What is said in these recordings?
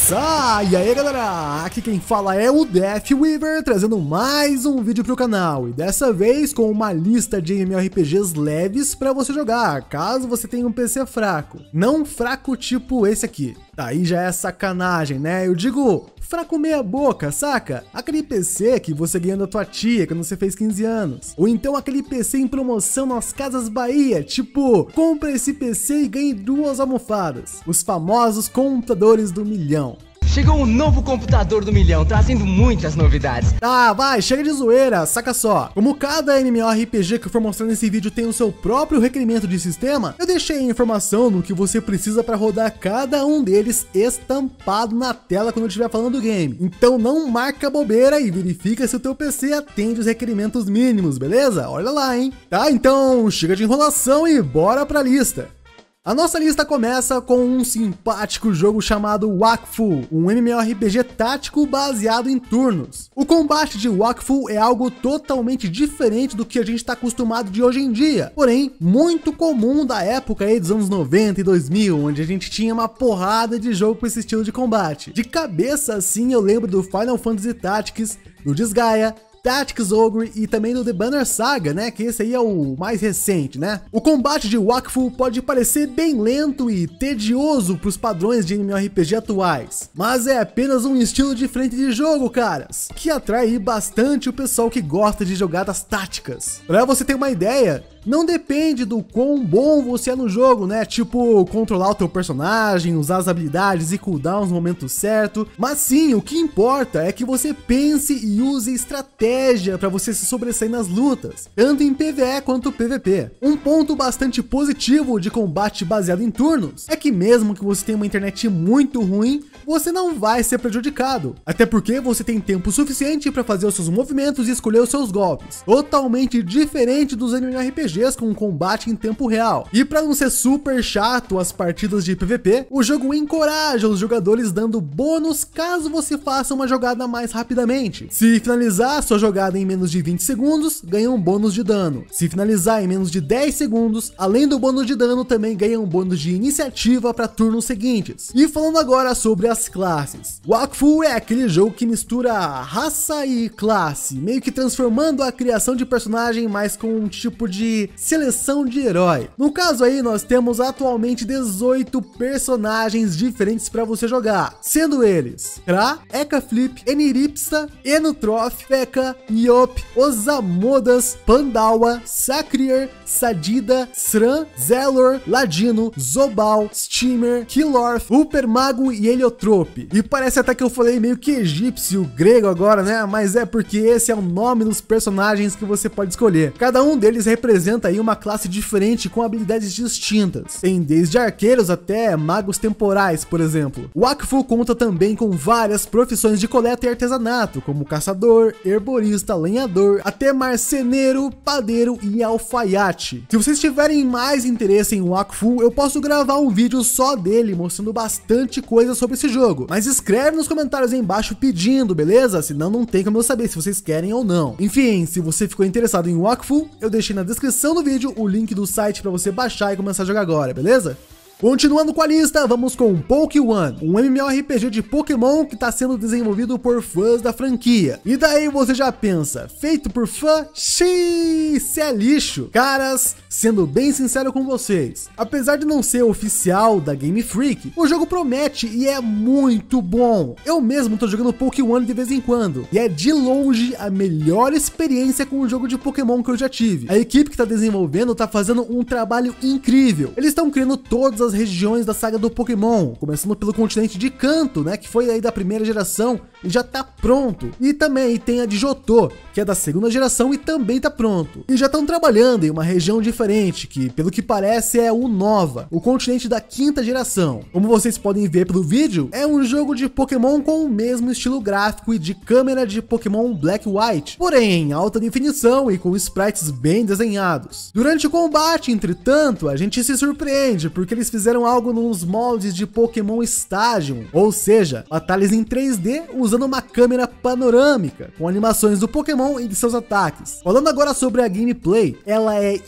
E aí galera, aqui quem fala é o Deathweaver, trazendo mais um vídeo pro canal, e dessa vez com uma lista de MMORPGs leves pra você jogar, caso você tenha um PC fraco. Não fraco tipo esse aqui, aí já é sacanagem, né? Eu digo fraco meia boca, saca? Aquele PC que você ganhou da tua tia quando você fez 15 anos. Ou então aquele PC em promoção nas Casas Bahia, tipo, compra esse PC e ganhe 2 almofadas. Os famosos computadores do milhão. Chegou um novo computador do milhão, trazendo muitas novidades. Vai, chega de zoeira, saca só. Como cada MMORPG que eu for mostrar nesse vídeo tem o seu próprio requerimento de sistema, eu deixei a informação no que você precisa para rodar cada um deles estampado na tela quando eu estiver falando do game. Então não marca bobeira e verifica se o teu PC atende os requerimentos mínimos, beleza? Olha lá, hein? Tá, então chega de enrolação e bora pra lista. A nossa lista começa com um simpático jogo chamado Wakfu, um MMORPG tático baseado em turnos. O combate de Wakfu é algo totalmente diferente do que a gente está acostumado de hoje em dia, porém muito comum da época aí dos anos 90 e 2000, onde a gente tinha uma porrada de jogo com esse estilo de combate. De cabeça assim eu lembro do Final Fantasy Tactics, do Disgaea, Tactics Ogre e também do The Banner Saga, né, que esse aí é o mais recente, né? O combate de Wakfu pode parecer bem lento e tedioso para os padrões de MMORPG atuais, mas é apenas um estilo diferente de jogo, caras, que atrai bastante o pessoal que gosta de jogadas táticas. Para você ter uma ideia, não depende do quão bom você é no jogo, né? Tipo, controlar o teu personagem, usar as habilidades e cooldowns no momento certo. Mas sim, o que importa é que você pense e use estratégia para você se sobressair nas lutas, tanto em PvE quanto PvP. Um ponto bastante positivo de combate baseado em turnos é que mesmo que você tenha uma internet muito ruim, você não vai ser prejudicado. Até porque você tem tempo suficiente para fazer os seus movimentos e escolher os seus golpes. Totalmente diferente dos MMORPGs com um combate em tempo real. E para não ser super chato as partidas de PVP, o jogo encoraja os jogadores dando bônus caso você faça uma jogada mais rapidamente. Se finalizar a sua jogada em menos de 20 segundos, ganha um bônus de dano. Se finalizar em menos de 10 segundos, além do bônus de dano, também ganha um bônus de iniciativa para turnos seguintes. E falando agora sobre as classes. Wakfu é aquele jogo que mistura raça e classe, meio que transformando a criação de personagem mais com um tipo de seleção de herói. No caso aí nós temos atualmente 18 personagens diferentes para você jogar, sendo eles Kra, Ekaflip, Eniripsa, Enutrof, Feka, Niop, Osamodas, Pandawa, Sacrier, Sadida, Sran, Zelor, Ladino, Zobal, Steamer, Killorth, Upermago e Heliotrope. E parece até que eu falei meio que egípcio, grego agora, né? Mas é porque esse é o nome dos personagens que você pode escolher. Cada um deles representa aí uma classe diferente com habilidades distintas. Tem desde arqueiros até magos temporais, por exemplo. O Wakfu conta também com várias profissões de coleta e artesanato, como caçador, herborista, lenhador, até marceneiro, padeiro e alfaiate. Se vocês tiverem mais interesse em Wakfu, eu posso gravar um vídeo só dele, mostrando bastante coisa sobre esse jogo. Mas escreve nos comentários aí embaixo pedindo, beleza? Senão não tem como eu saber se vocês querem ou não. Enfim, se você ficou interessado em Wakfu, eu deixei na descrição do vídeo o link do site para você baixar e começar a jogar agora, beleza? Continuando com a lista, vamos com Pokémon, um MMORPG de Pokémon que está sendo desenvolvido por fãs da franquia. E daí você já pensa, feito por fã? Xiii, isso é lixo. Caras, sendo bem sincero com vocês, apesar de não ser oficial da Game Freak, o jogo promete e é muito bom. Eu mesmo tô jogando Pokémon de vez em quando, e é de longe a melhor experiência com um jogo de Pokémon que eu já tive. A equipe que tá desenvolvendo tá fazendo um trabalho incrível. Eles estão criando todas as regiões da saga do Pokémon, começando pelo continente de Kanto, né, que foi aí da primeira geração e já tá pronto. E também tem a de Johto, que é da segunda geração e também tá pronto. E já estão trabalhando em uma região diferente, que pelo que parece é o Nova, o continente da quinta geração. Como vocês podem ver pelo vídeo, é um jogo de Pokémon com o mesmo estilo gráfico e de câmera de Pokémon Black White, porém em alta definição e com sprites bem desenhados. Durante o combate, entretanto, a gente se surpreende porque eles fizeram algo nos moldes de Pokémon Stadium, ou seja, batalhas em 3D usando uma câmera panorâmica, com animações do Pokémon e de seus ataques. Falando agora sobre a gameplay, ela é idêntica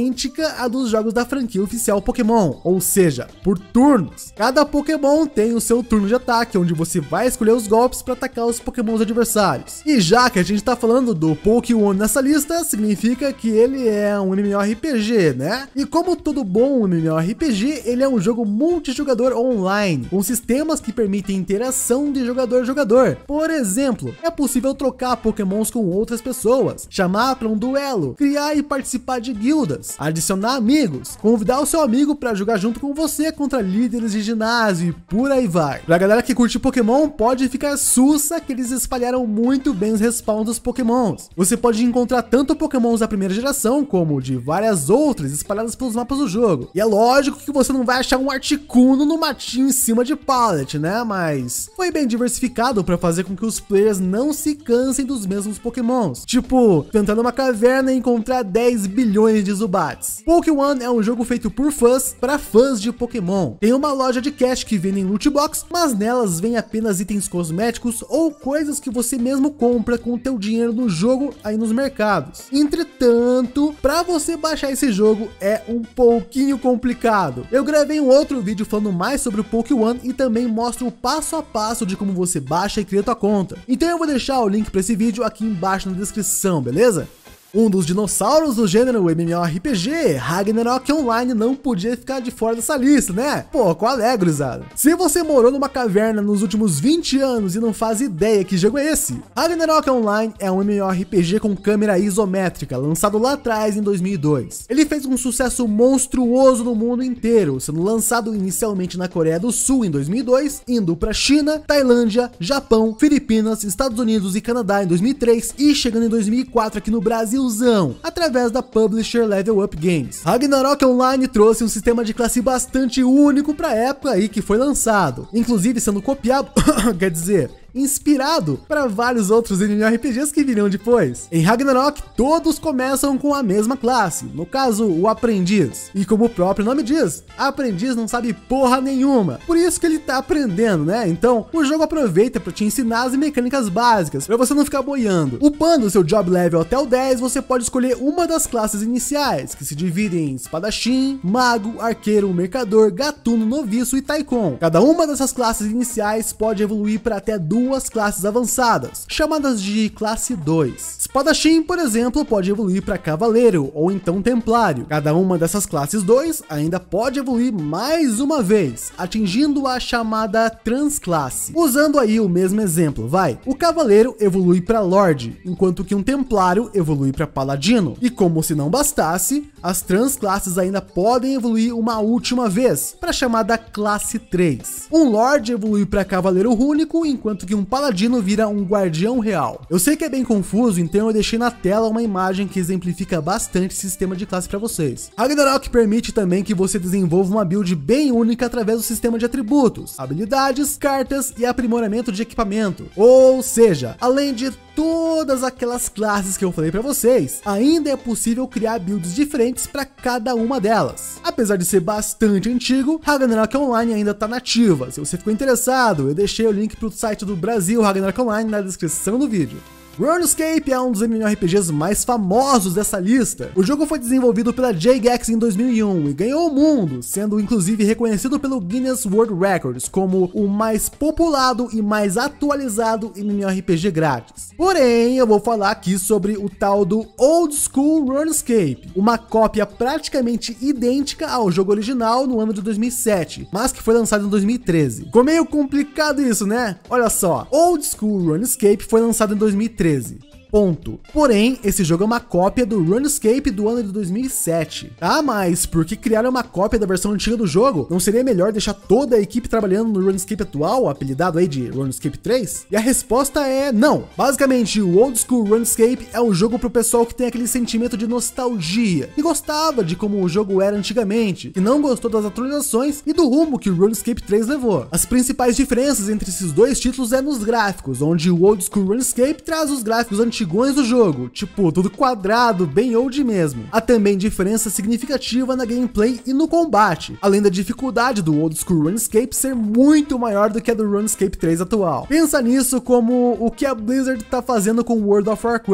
idêntica à dos jogos da franquia oficial Pokémon, ou seja, por turnos. Cada Pokémon tem o seu turno de ataque, onde você vai escolher os golpes para atacar os Pokémons adversários. E já que a gente tá falando do Pokémon nessa lista, significa que ele é um MMORPG, né? E como todo bom MMORPG, ele é um jogo multijogador online, com sistemas que permitem interação de jogador a jogador. Por exemplo, é possível trocar Pokémons com outras pessoas, chamar para um duelo, criar e participar de guildas, adicionar amigos, convidar o seu amigo para jogar junto com você contra líderes de ginásio e por aí vai. Pra galera que curte Pokémon, pode ficar sussa que eles espalharam muito bem os respawns dos Pokémons. Você pode encontrar tanto Pokémons da primeira geração, como de várias outras espalhadas pelos mapas do jogo. E é lógico que você não vai achar um Articuno no matinho em cima de Pallet, né? Mas foi bem diversificado para fazer com que os players não se cansem dos mesmos Pokémons. Tipo, tentando uma caverna e encontrar 10 bilhões de Zubats. Pokémon é um jogo feito por fãs para fãs de Pokémon. Tem uma loja de cash que vende em loot box, mas nelas vem apenas itens cosméticos ou coisas que você mesmo compra com o teu dinheiro no jogo aí nos mercados. Entretanto, para você baixar esse jogo é um pouquinho complicado. Eu gravei um outro vídeo falando mais sobre o Pokémon e também mostro o passo a passo de como você baixa e cria tua conta. Então eu vou deixar o link para esse vídeo aqui embaixo na descrição, beleza? Um dos dinossauros do gênero MMORPG, Ragnarok Online, não podia ficar de fora dessa lista, né? Pô, qual é, gurizada? Se você morou numa caverna nos últimos 20 anos e não faz ideia que jogo é esse, Ragnarok Online é um MMORPG com câmera isométrica, lançado lá atrás em 2002. Ele fez um sucesso monstruoso no mundo inteiro, sendo lançado inicialmente na Coreia do Sul em 2002, indo para China, Tailândia, Japão, Filipinas, Estados Unidos e Canadá em 2003 e chegando em 2004 aqui no Brasil através da publisher Level Up Games. Ragnarok Online trouxe um sistema de classe bastante único para a época aí que foi lançado, inclusive sendo copiado, quer dizer, inspirado para vários outros MMORPGs que virão depois. Em Ragnarok, todos começam com a mesma classe, no caso, o Aprendiz. E como o próprio nome diz, Aprendiz não sabe porra nenhuma, por isso que ele tá aprendendo, né? Então, o jogo aproveita para te ensinar as mecânicas básicas, para você não ficar boiando. Upando o seu job level até o 10, você pode escolher uma das classes iniciais, que se dividem em Espadachim, Mago, Arqueiro, Mercador, Gatuno, Noviço e Taikon. Cada uma dessas classes iniciais pode evoluir para até duas classes avançadas, chamadas de classe 2. Espadachim, por exemplo, pode evoluir para Cavaleiro ou então Templário. Cada uma dessas classes 2 ainda pode evoluir mais uma vez, atingindo a chamada Transclasse. Usando aí o mesmo exemplo, vai. O Cavaleiro evolui para Lorde, enquanto que um Templário evolui para Paladino. E como se não bastasse, as Transclasses ainda podem evoluir uma última vez, para a chamada classe 3. Um Lorde evolui para Cavaleiro Rúnico, enquanto que um Paladino vira um Guardião Real. Eu sei que é bem confuso, então eu deixei na tela uma imagem que exemplifica bastante esse sistema de classe para vocês. Ragnarok permite também que você desenvolva uma build bem única através do sistema de atributos, habilidades, cartas e aprimoramento de equipamento. Ou seja, além de todas aquelas classes que eu falei para vocês, ainda é possível criar builds diferentes para cada uma delas. Apesar de ser bastante antigo, Ragnarok Online ainda está nativa. Se você ficou interessado, eu deixei o link para o site do Brasil Ragnarok Online na descrição do vídeo. RuneScape é um dos MMORPGs mais famosos dessa lista. O jogo foi desenvolvido pela Jagex em 2001 e ganhou o mundo, sendo inclusive reconhecido pelo Guinness World Records como o mais populado e mais atualizado MMORPG grátis. Porém, eu vou falar aqui sobre o tal do Old School RuneScape, uma cópia praticamente idêntica ao jogo original no ano de 2007, mas que foi lançado em 2013. Ficou meio complicado isso, né? Olha só, Old School RuneScape foi lançado em 2013. Ponto. Porém, esse jogo é uma cópia do RuneScape do ano de 2007. Ah, mas por que criaram uma cópia da versão antiga do jogo? Não seria melhor deixar toda a equipe trabalhando no RuneScape atual, apelidado aí de RuneScape 3? E a resposta é não. Basicamente, o Old School RuneScape é um jogo pro pessoal que tem aquele sentimento de nostalgia, que gostava de como o jogo era antigamente, que não gostou das atualizações e do rumo que o RuneScape 3 levou. As principais diferenças entre esses dois títulos é nos gráficos, onde o Old School RuneScape traz os gráficos antigos do jogo, tipo, tudo quadrado, bem old mesmo. Há também diferença significativa na gameplay e no combate, além da dificuldade do Old School RuneScape ser muito maior do que a do RuneScape 3 atual. Pensa nisso como o que a Blizzard tá fazendo com World of Warcraft.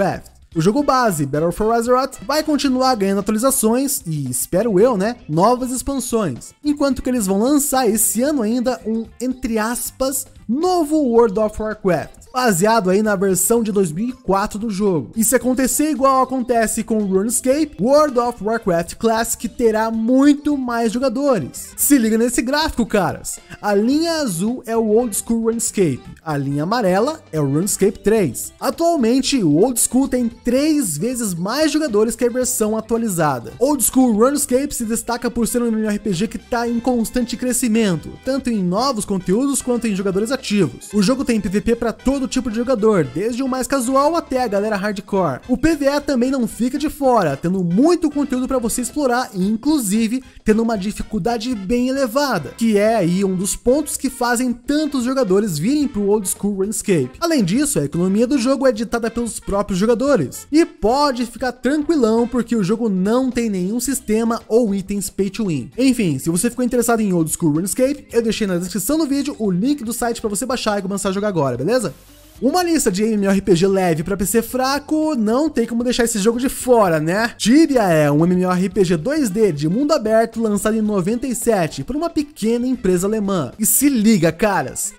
O jogo base, Battle for Azeroth, vai continuar ganhando atualizações e, espero eu, né, novas expansões, enquanto que eles vão lançar esse ano ainda um, entre aspas, novo World of Warcraft, baseado aí na versão de 2004 do jogo. E se acontecer igual acontece com o RuneScape, World of Warcraft Classic terá muito mais jogadores. Se liga nesse gráfico, caras. A linha azul é o Old School RuneScape, a linha amarela é o RuneScape 3. Atualmente, o Old School tem 3 vezes mais jogadores que a versão atualizada. Old School RuneScape se destaca por ser um MMORPG que está em constante crescimento, tanto em novos conteúdos quanto em jogadores ativos. O jogo tem PVP para todo tipo de jogador, desde o mais casual até a galera hardcore. O PvE também não fica de fora, tendo muito conteúdo para você explorar e inclusive tendo uma dificuldade bem elevada, que é aí um dos pontos que fazem tantos jogadores virem pro Old School RuneScape. Além disso, a economia do jogo é ditada pelos próprios jogadores, e pode ficar tranquilão porque o jogo não tem nenhum sistema ou itens pay to win. Enfim, se você ficou interessado em Old School RuneScape, eu deixei na descrição do vídeo o link do site para você baixar e começar a jogar agora, beleza? Uma lista de MMORPG leve para PC fraco, não tem como deixar esse jogo de fora, né? Tibia é um MMORPG 2D de mundo aberto lançado em 97 por uma pequena empresa alemã. E se liga, caras,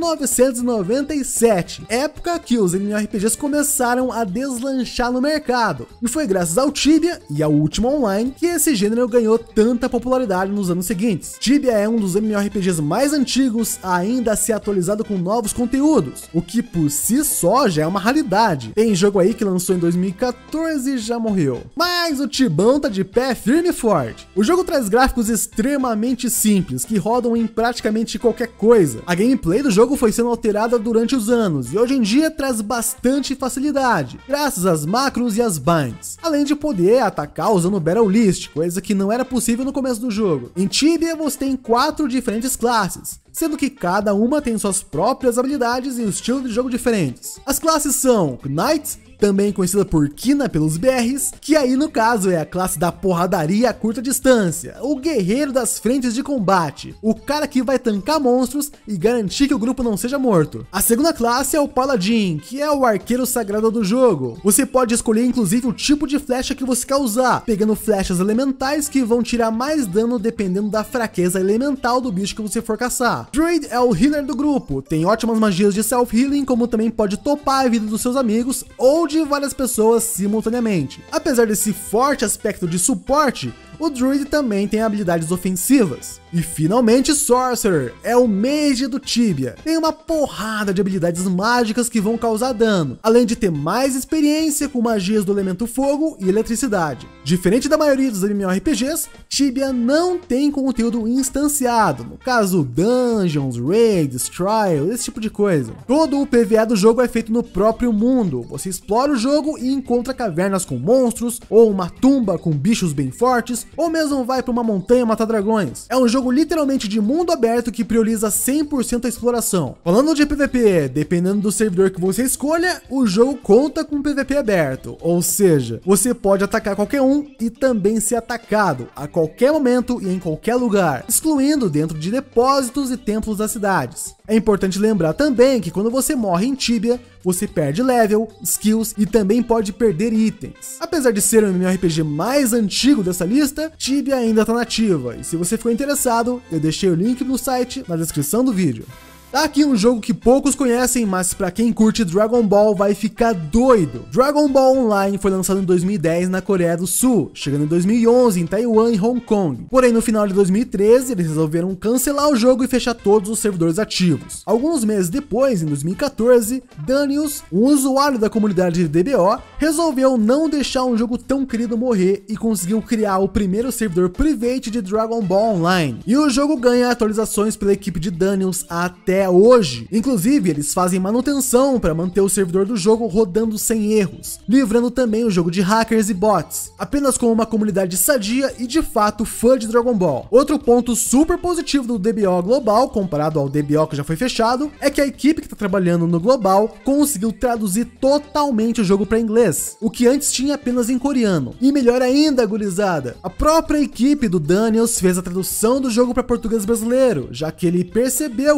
1997, época que os MMORPGs começaram a deslanchar no mercado. E foi graças ao Tibia e ao Ultima Online que esse gênero ganhou tanta popularidade nos anos seguintes. Tibia é um dos MMORPGs mais antigos a ainda ser atualizado com novos conteúdos, o que por si só já é uma raridade. Tem jogo aí que lançou em 2014 e já morreu. Mas o Tibão tá de pé firme e forte. O jogo traz gráficos extremamente simples, que rodam em praticamente qualquer coisa. A gameplay do jogo foi sendo alterada durante os anos, e hoje em dia traz bastante facilidade, graças às macros e às binds. Além de poder atacar usando o Battle List, coisa que não era possível no começo do jogo. Em Tibia você tem 4 diferentes classes, sendo que cada uma tem suas próprias habilidades e o estilo de jogo diferentes. As classes são Knight, também conhecida por Kina pelos BRs, que aí no caso é a classe da porradaria a curta distância, o guerreiro das frentes de combate, o cara que vai tancar monstros e garantir que o grupo não seja morto. A segunda classe é o Paladin, que é o arqueiro sagrado do jogo. Você pode escolher inclusive o tipo de flecha que você quer usar, pegando flechas elementais que vão tirar mais dano dependendo da fraqueza elemental do bicho que você for caçar. Druid é o healer do grupo, tem ótimas magias de self-healing, como também pode topar a vida dos seus amigos ou de várias pessoas simultaneamente. Apesar desse forte aspecto de suporte, o Druid também tem habilidades ofensivas. E finalmente Sorcerer é o mage do Tibia. Tem uma porrada de habilidades mágicas que vão causar dano, além de ter mais experiência com magias do elemento fogo e eletricidade. Diferente da maioria dos MMORPGs, Tibia não tem conteúdo instanciado, no caso dungeons, raids, trials, esse tipo de coisa. Todo o PvE do jogo é feito no próprio mundo. Você explora o jogo e encontra cavernas com monstros, ou uma tumba com bichos bem fortes, ou mesmo vai para uma montanha matar dragões. É um jogo literalmente de mundo aberto que prioriza 100% a exploração. Falando de PVP, dependendo do servidor que você escolha, o jogo conta com PVP aberto, ou seja, você pode atacar qualquer um e também ser atacado a qualquer momento e em qualquer lugar, excluindo dentro de depósitos e templos das cidades. É importante lembrar também que quando você morre em Tibia, você perde level, skills e também pode perder itens. Apesar de ser o MMORPG mais antigo dessa lista, Tibia ainda está nativa, e se você ficou interessado, eu deixei o link no site na descrição do vídeo. Tá aqui um jogo que poucos conhecem, mas pra quem curte Dragon Ball vai ficar doido. Dragon Ball Online foi lançado em 2010 na Coreia do Sul, chegando em 2011 em Taiwan e Hong Kong. Porém, no final de 2013, eles resolveram cancelar o jogo e fechar todos os servidores ativos. Alguns meses depois, em 2014, Danius, um usuário da comunidade de DBO, resolveu não deixar um jogo tão querido morrer e conseguiu criar o primeiro servidor private de Dragon Ball Online. E o jogo ganha atualizações pela equipe de Danius até hoje. Inclusive, eles fazem manutenção para manter o servidor do jogo rodando sem erros, livrando também o jogo de hackers e bots, apenas com uma comunidade sadia e de fato fã de Dragon Ball. Outro ponto super positivo do DBO Global, comparado ao DBO que já foi fechado, é que a equipe que está trabalhando no Global conseguiu traduzir totalmente o jogo para inglês, o que antes tinha apenas em coreano. E melhor ainda, gurizada, a própria equipe do Danius fez a tradução do jogo para português brasileiro, já que ele percebeu que há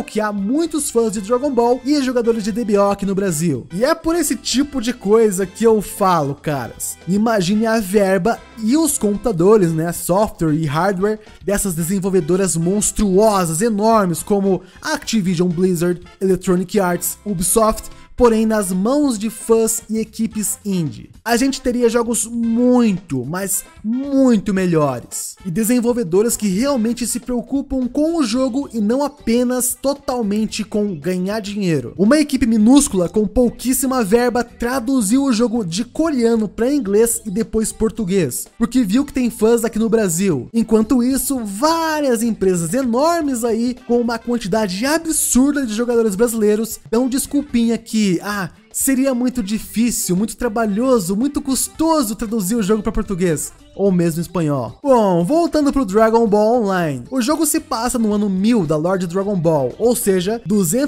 muitos fãs de Dragon Ball e jogadores de DBO aqui no Brasil. E é por esse tipo de coisa que eu falo, caras. Imagine a verba e os computadores, né, software e hardware dessas desenvolvedoras monstruosas, enormes, como Activision Blizzard, Electronic Arts, Ubisoft, porém nas mãos de fãs e equipes indie. A gente teria jogos muito, mas muito melhores. E desenvolvedoras que realmente se preocupam com o jogo e não apenas totalmente com ganhar dinheiro. Uma equipe minúscula com pouquíssima verba traduziu o jogo de coreano para inglês e depois português, porque viu que tem fãs aqui no Brasil. Enquanto isso, várias empresas enormes aí, com uma quantidade absurda de jogadores brasileiros, dão desculpinha que seria muito difícil, muito trabalhoso, muito custoso traduzir o jogo para português, ou mesmo espanhol. Bom, voltando pro Dragon Ball Online. O jogo se passa no ano 1000 da lore de Dragon Ball, ou seja,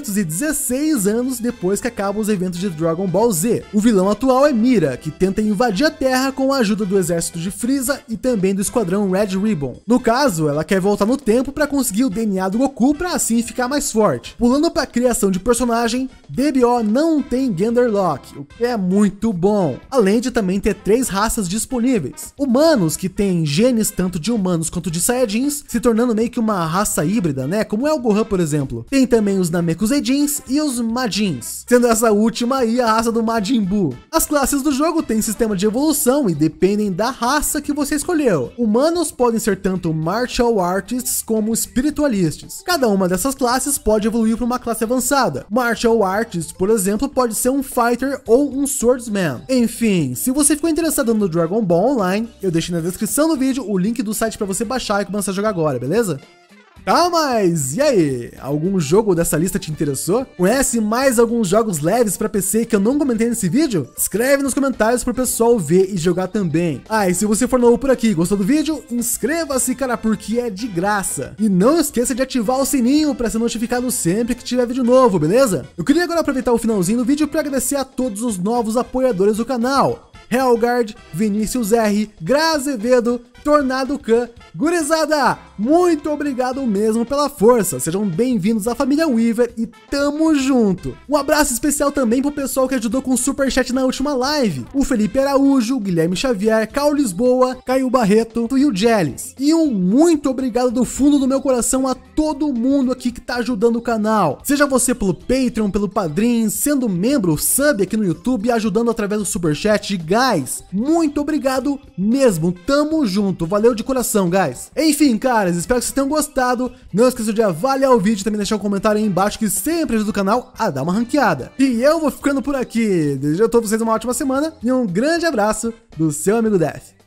216 anos depois que acabam os eventos de Dragon Ball Z. O vilão atual é Mira, que tenta invadir a Terra com a ajuda do exército de Frieza e também do esquadrão Red Ribbon. No caso, ela quer voltar no tempo para conseguir o DNA do Goku para assim ficar mais forte. Pulando para a criação de personagem, DBO não tem Gender Lock, o que é muito bom. Além de também ter 3 raças disponíveis. Humanos, que tem genes tanto de humanos quanto de Saiyajins, se tornando meio que uma raça híbrida, né? Como é o Gohan, por exemplo. Tem também os Namekuseidins e os Majins, sendo essa última aí a raça do Majin Buu. As classes do jogo têm sistema de evolução e dependem da raça que você escolheu. Humanos podem ser tanto Martial Artists como Spiritualists. Cada uma dessas classes pode evoluir para uma classe avançada. Martial Artists, por exemplo, pode ser um Fighter ou um Swordsman. Enfim, se você ficou interessado no Dragon Ball Online, eu deixei na descrição do vídeo o link do site para você baixar e começar a jogar agora, beleza? Tá, mas e aí? Algum jogo dessa lista te interessou? Conhece mais alguns jogos leves para PC que eu não comentei nesse vídeo? Escreve nos comentários pro pessoal ver e jogar também. E se você for novo por aqui e gostou do vídeo, inscreva-se, cara, porque é de graça. E não esqueça de ativar o sininho para ser notificado sempre que tiver vídeo novo, beleza? Eu queria agora aproveitar o finalzinho do vídeo para agradecer a todos os novos apoiadores do canal. Helgard, Vinícius R, Grazevedo, Tornado Khan, gurizada, muito obrigado mesmo pela força, sejam bem-vindos à família Weaver e tamo junto. Um abraço especial também pro pessoal que ajudou com o superchat na última live, o Felipe Araújo, Guilherme Xavier, Caio Lisboa, Caio Barreto e o Jellis. E um muito obrigado do fundo do meu coração a todo mundo aqui que tá ajudando o canal, seja você pelo Patreon, pelo Padrim, sendo membro, sub aqui no YouTube e ajudando através do superchat. Guys, muito obrigado mesmo, tamo junto. Valeu de coração, guys. Enfim, caras, espero que vocês tenham gostado. Não esqueça de avaliar o vídeo e também deixar um comentário aí embaixo que sempre ajuda o canal a dar uma ranqueada. E eu vou ficando por aqui. Desejo a todos vocês uma ótima semana e um grande abraço do seu amigo Def.